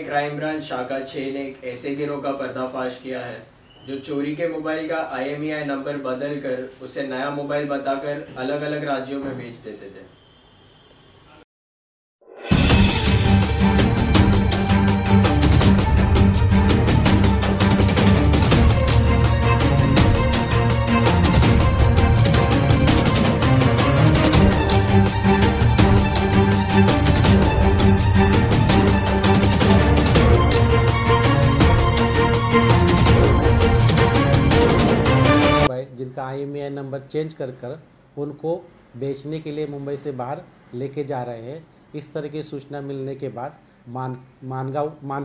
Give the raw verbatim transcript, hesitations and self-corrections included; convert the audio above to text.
Crime branch शाखा छः ने एक ऐसे गिरोह का पर्दाफाश किया है जो चोरी के मोबाइल का आई एम ई आई नंबर बदल कर उसे नया मोबाइल बताकर अलग अलग राज्यों में बेच देते थे। जिनका I M E I number change कर कर उनको बेचने के लिए मुंबई से बाहर लेके जा रहे हैं। इस तरह की सूचना मिलने के बाद मान मानगांव मान